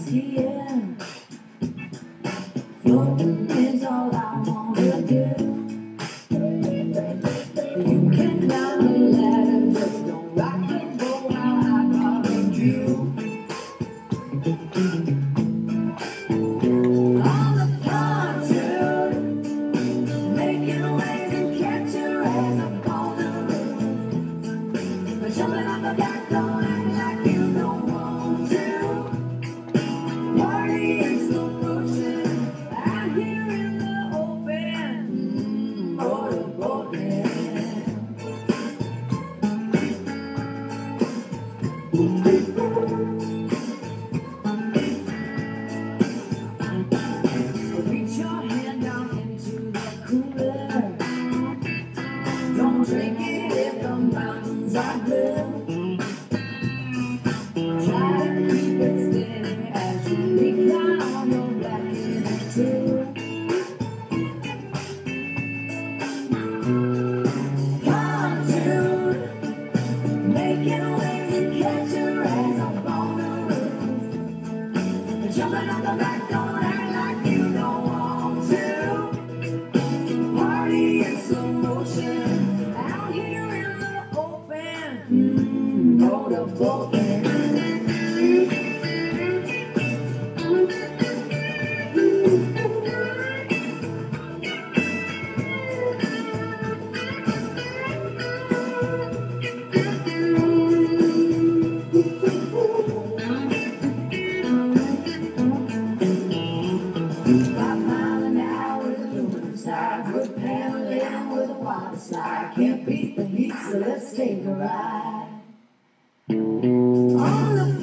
ATM. Floating is all I wanna do. You can climb the ladder, just don't rock the boat while I barbecue. On the pontoon, making waves and catch your ass up on the roof. Jumping on the back, don't act like you don't want to. Party in slow motion, out here in the open, motorboating. Reach your hand down into the cooler. Don't drink it if the mountains are blue. Try to keep it steady as you recline on your back in it too. Pontoon, making waves and catch your ass up on the roof. Jumping on the back, don't act like you don't want to. Party in slow motion, out here in the open, motorboating. We're paddling with a water slide. Can't beat the heat, so let's take a ride. On the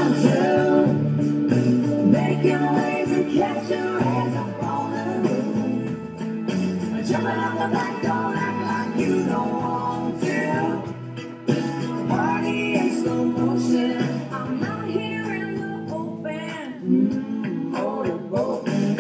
pontoon, making waves and catch your ass up on the roof. Jumping on the back, don't act like you don't want to. Party in slow motion, I'm out here in the open, motorboating.